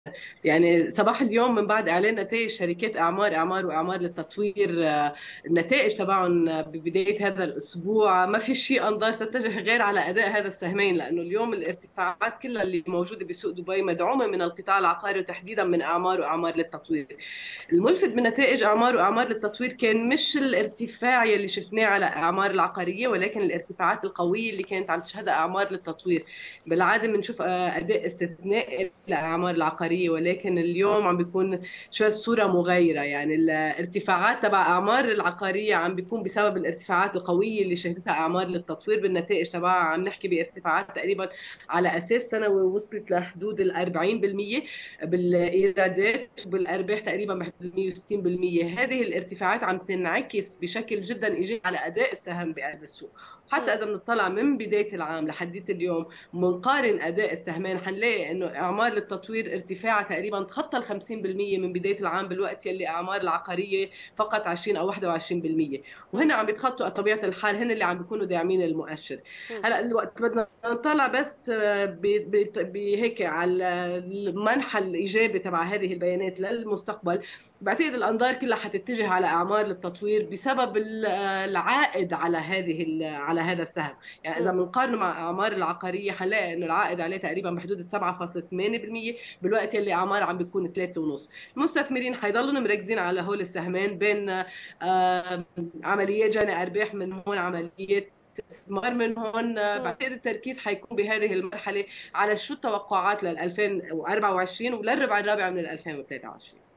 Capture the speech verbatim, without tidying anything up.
يعني صباح اليوم من بعد اعلان نتائج شركات اعمار اعمار واعمار للتطوير، آه، النتائج تبعهم ببدايه هذا الاسبوع، ما في شيء انظار تتجه غير على اداء هذا السهمين، لانه اليوم الارتفاعات كلها اللي موجوده بسوق دبي مدعومه من القطاع العقاري وتحديدا من اعمار واعمار للتطوير. الملفت من نتائج اعمار واعمار للتطوير كان مش الارتفاع يلي شفناه على اعمار العقاريه، ولكن الارتفاعات القويه اللي كانت عم تشهدها اعمار للتطوير. بالعاده بنشوف آه، اداء استثنائي للاعمار العقاريه، ولكن اليوم عم بيكون شوي الصوره مغايره. يعني الارتفاعات تبع اعمار العقاريه عم بيكون بسبب الارتفاعات القويه اللي شهدتها اعمار للتطوير بالنتائج تبعها. عم نحكي بارتفاعات تقريبا على اساس سنوي وصلت لحدود ال أربعين بالمية بالايرادات، وبالارباح تقريبا بحدود مية وستين بالمية. هذه الارتفاعات عم تنعكس بشكل جدا ايجابي على اداء السهم بقلب السوق. حتى اذا بنطلع من بدايه العام لحديت اليوم بنقارن اداء السهمين، حنلاقي انه اعمار للتطوير ارتفاعها تقريبا تخطى ال خمسين بالمية من بدايه العام، بالوقت يلي اعمار العقاريه فقط عشرين او واحد وعشرين بالمية. وهنا عم بيتخطوا طبيعه الحال، هن اللي عم بيكونوا داعمين المؤشر. هلا الوقت بدنا نطلع بس آه، ب- ب- بهيك على المنحى الايجابي تبع هذه البيانات للمستقبل. بعتقد الانظار كلها حتتجه على اعمار للتطوير بسبب ال- آه، العائد على هذه ال- على هذا السهم. يعني اذا بنقارنه مع اعمار العقاريه حنلاقي انه العائد عليه تقريبا بحدود ال سبعة فاصلة ثمانية بالمية، بالوقت يلي اعمار عم بيكون ثلاثة ونص. المستثمرين حيضلوا مركزين على هول السهمين بين آه، عمليات جني ارباح من هون، عمليات استثمار من هون. مم. بعتقد التركيز حيكون بهذه المرحله على شو التوقعات لل ألفين وأربعة وعشرين وللربع الرابع من ألفين وثلاثة وعشرين.